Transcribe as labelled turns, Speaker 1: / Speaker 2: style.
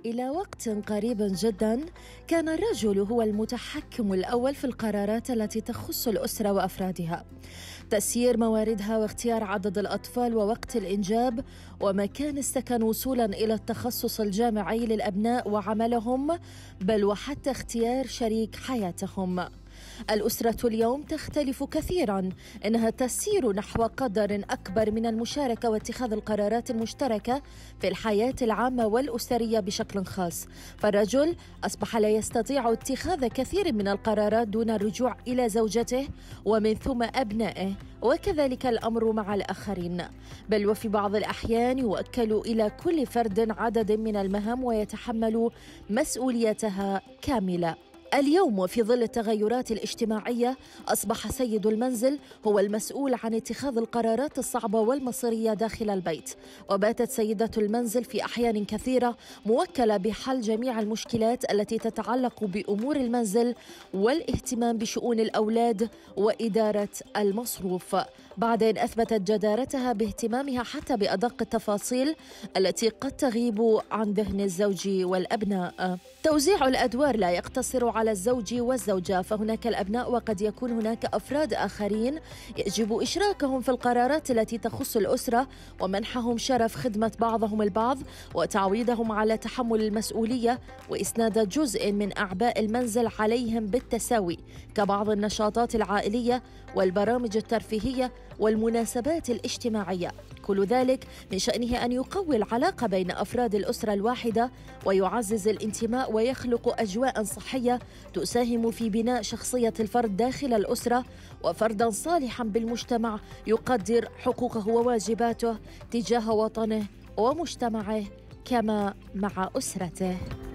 Speaker 1: إلى وقت قريب جدا كان الرجل هو المتحكم الأول في القرارات التي تخص الأسرة وأفرادها، تسيير مواردها واختيار عدد الأطفال ووقت الإنجاب ومكان السكن وصولا إلى التخصص الجامعي للأبناء وعملهم، بل وحتى اختيار شريك حياتهم. الأسرة اليوم تختلف كثيراً، إنها تسير نحو قدر أكبر من المشاركة واتخاذ القرارات المشتركة في الحياة العامة والأسرية بشكل خاص، فالرجل أصبح لا يستطيع اتخاذ كثير من القرارات دون الرجوع إلى زوجته ومن ثم أبنائه، وكذلك الأمر مع الآخرين، بل وفي بعض الأحيان يوكل إلى كل فرد عدد من المهام ويتحمل مسؤوليتها كاملة. اليوم وفي ظل التغيرات الاجتماعية أصبح سيد المنزل هو المسؤول عن اتخاذ القرارات الصعبة والمصيرية داخل البيت، وباتت سيدة المنزل في أحيان كثيرة موكلة بحل جميع المشكلات التي تتعلق بأمور المنزل والاهتمام بشؤون الأولاد وإدارة المصروف، بعد أن أثبتت جدارتها باهتمامها حتى بأدق التفاصيل التي قد تغيب عن ذهن الزوج والأبناء. توزيع الأدوار لا يقتصر على الزوج والزوجة، فهناك الأبناء وقد يكون هناك أفراد آخرين يجب إشراكهم في القرارات التي تخص الأسرة ومنحهم شرف خدمة بعضهم البعض وتعويضهم على تحمل المسؤولية وإسناد جزء من أعباء المنزل عليهم بالتساوي، كبعض النشاطات العائلية والبرامج الترفيهية والمناسبات الاجتماعية. كل ذلك من شأنه أن يقوي العلاقة بين أفراد الأسرة الواحدة ويعزز الانتماء ويخلق أجواء صحية تساهم في بناء شخصية الفرد داخل الأسرة وفردا صالحا بالمجتمع يقدر حقوقه وواجباته تجاه وطنه ومجتمعه كما مع أسرته.